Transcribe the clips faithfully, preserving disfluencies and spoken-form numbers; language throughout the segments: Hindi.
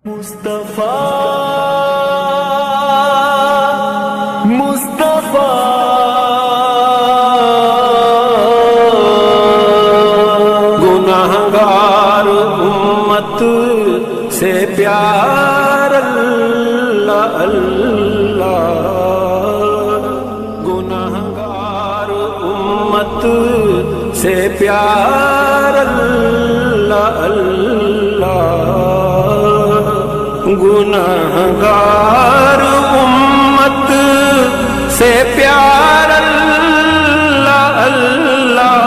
मुस्तफा मुस्तफा गुनाहगार उम्मत से प्यार अल्लाह अल्लाह गुनाहगार उम्मत से प्यार अल्लाह अल्लाह गुनाहगार उम्मत से प्यार अल्लाह अल्लाह।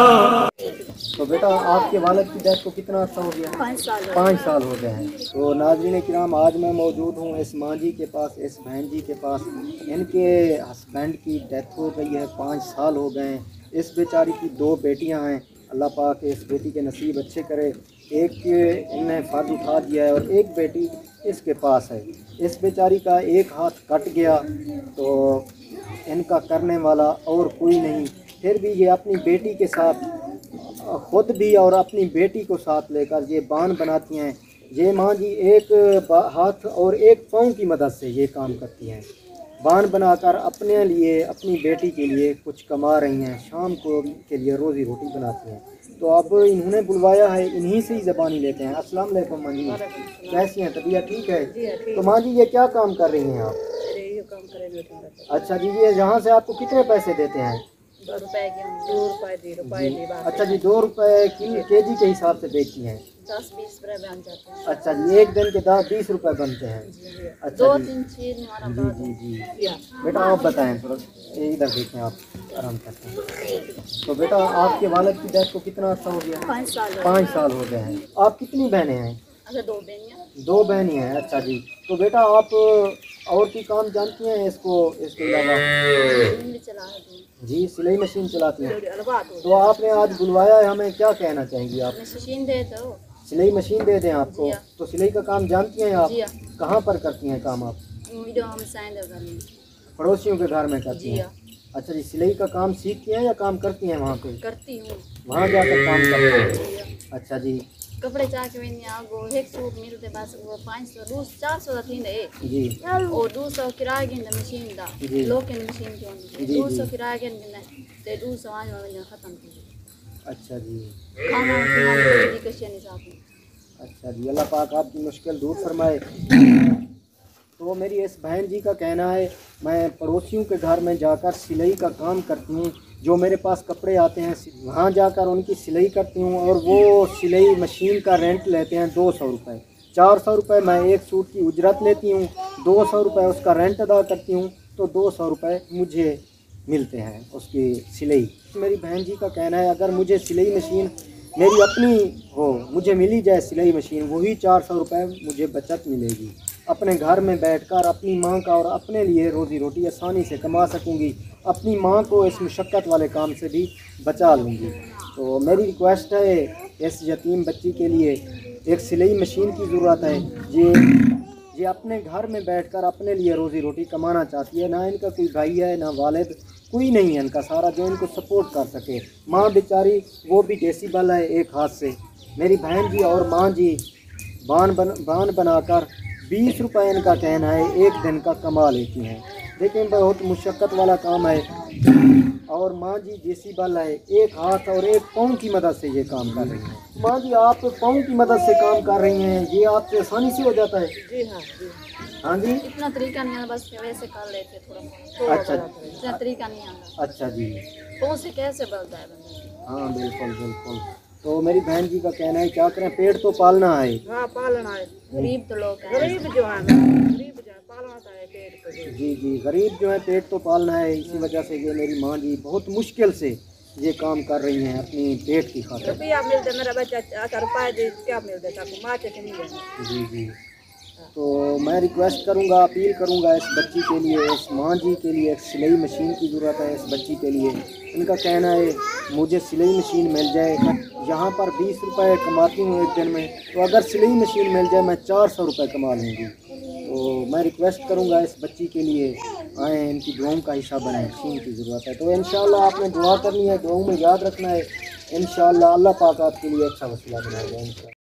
तो बेटा आपके वालिद की डेथ को कितना अर्सा हो गया? पाँच साल पाँच साल हो गए हैं। तो नाज़रीन किराम आज मैं मौजूद हूँ इस माँ जी के पास, इस बहन जी के पास। इनके हस्बैंड की डेथ हो गई है, पाँच साल हो गए हैं। इस बेचारी की दो बेटियाँ हैं, अल्लाह पाक इस बेटी के नसीब अच्छे करे। एक इन्हें फ़र्ज उठा दिया है और एक बेटी इसके पास है। इस बेचारी का एक हाथ कट गया तो इनका करने वाला और कोई नहीं, फिर भी ये अपनी बेटी के साथ ख़ुद भी और अपनी बेटी को साथ लेकर ये बान बनाती हैं। ये माँ जी एक हाथ और एक पाँव की मदद से ये काम करती हैं। बान बनाकर अपने लिए, अपनी बेटी के लिए कुछ कमा रही हैं, शाम को के लिए रोज़ी रोटी बनाती हैं। तो अब इन्होंने बुलवाया है, इन्हीं से ही ज़बानी लेते हैं। अस्सलाम वालेकुम माँ जी, कैसी हैं? तबीयत ठीक है? तो माँ जी ये क्या काम कर रही हैं आप? अच्छा जी, ये यहाँ से आपको कितने पैसे देते हैं? दो रुपए के दो रुपए दे रुपए दे बात। अच्छा जी, दो रुपए की के जी के हिसाब से बेचती हैं? दस बीस रुपए बन जाते हैं। अच्छा जी, एक दिन के दस बीस रुपए बनते हैं। अच्छा दो जी तीन चीज हमारा जी जी जी बेटा आप बताएं थोड़ा, ये इधर देखें, आप आराम करते हैं। तो बेटा आपके वालिद की डेथ को कितना अर्सा हो गया? पाँच साल पाँच साल हो गए हैं। आप कितनी बहनें हैं? अच्छा दो बहनियाँ दो बहनें हैं। अच्छा जी, तो बेटा आप और की काम जानती हैं इसको, इसके अलावा? भी चला है जी, सिलाई मशीन चलाती हैं। अलवा दो तो आपने आज बुलवाया है, हमें क्या कहना चाहेंगी आप? मशीन दे दो। सिलाई मशीन दे दें आपको? जी हाँ। तो सिलाई का काम जानती हैं आप? जी हाँ। कहाँ पर करती हैं काम आप? वीडियो हम साइन दे घर में। पड़ोसियों के घर में करती जी हैं? हाँ। अच्छा जी, सिलाई का काम सीखती हैं या काम करती हैं वहाँ पे? करती हूँ। वहाँ जाकर काम करती हैं? जी हाँ। अच्छा जी कपड़े चाह के मैंने आगो एक सूट मिलते बस वो पाँच सौ दो चार सौ थी ने जी और दो सौ किराए के मशीन दा जी। लोग के मशीन क्यों जी, दो जी। सौ किराए के ने ते दो सौ आज में खत्म थी। अच्छा जी खाना खाना की कशियां नहीं साफ। अच्छा जी, अल्लाह पाक आपकी मुश्किल दूर फरमाए। तो मेरी इस बहन जी का कहना है, मैं पड़ोसियों के घर में जाकर सिलाई का काम करती हूँ। जो मेरे पास कपड़े आते हैं वहाँ जाकर उनकी सिलाई करती हूँ और वो सिलाई मशीन का रेंट लेते हैं दो सौ रुपये। चार सौ रुपये मैं एक सूट की उजरत लेती हूँ, दो सौ रुपये उसका रेंट अदा करती हूँ, तो दो सौ रुपये मुझे मिलते हैं उसकी सिलाई। मेरी बहन जी का कहना है अगर मुझे सिलाई मशीन मेरी अपनी हो, मुझे मिली जाए सिलाई मशीन, वही चार सौ रुपये मुझे बचत मिलेगी। अपने घर में बैठकर अपनी माँ का और अपने लिए रोज़ी रोटी आसानी से कमा सकूँगी, अपनी माँ को इस मुशक्क़त वाले काम से भी बचा लूँगी। तो मेरी रिक्वेस्ट है, इस यतीम बच्ची के लिए एक सिलाई मशीन की ज़रूरत है। ये ये अपने घर में बैठकर अपने लिए रोज़ी रोटी कमाना चाहती है। ना इनका कोई भाई है, ना वालिद, कोई नहीं है इनका सारा जो इनको सपोर्ट कर सके। माँ बेचारी वो भी देसी बल है एक हाथ से। मेरी बहन जी और माँ जी बान बन बान बनाकर बीस रुपये इनका कहना है एक दिन का कमा लेती हैं। लेकिन बहुत मुशक्क़त वाला काम है और माँ जी देसी बल है, एक हाथ और एक पाँव की मदद से ये काम कर रही हैं। माँ जी आप पाँव की मदद से काम कर रही हैं, ये आपसे आसानी से हो जाता है? जी हाँ जी हाँ जी, इतना तरीका नहीं आता, बस वैसे कर लेते थोड़ा। अच्छा इतना तरीका नहीं आता। अच्छा जी, कौन से कैसे बढ़ता है बंदा? हाँ बिल्कुल बिल्कुल। तो मेरी बहन जी का कहना है क्या करें, पेट तो पालना है। हाँ पालना है, गरीब तो लोग हैं, गरीब जो है गरीब जो है पालना है पेट को। जी जी, गरीब जो है पेट तो पालना है। इसी वजह से ये मेरी माँ जी बहुत मुश्किल से ये काम कर रही हैं अपनी पेट की खातिर। रुपया मिलते मेरा बच्चा अच्छा रुपये दे क्या मिल देता माँ से नहीं देना। जी जी, तो मैं रिक्वेस्ट करूँगा, अपील करूँगा इस बच्ची के लिए, इस माँ जी के लिए एक सिलाई मशीन की ज़रूरत है इस बच्ची के लिए। इनका कहना है मुझे सिलाई मशीन मिल जाए, यहाँ पर बीस रुपए कमाती हूँ एक दिन में, तो अगर सिलाई मशीन मिल जाए मैं चार सौ रुपये कमा लूँगी। तो मैं रिक्वेस्ट करूँगा इस बच्ची के लिए आएँ, इनकी दुआओं का हिस्सा बने, मशीन की ज़रूरत है। तो इंशाअल्लाह आपने दुआ करनी है, दुआओं में याद रखना है। इंशाअल्लाह अल्लाह पाक आपके लिए अच्छा वसीला बनाएगा।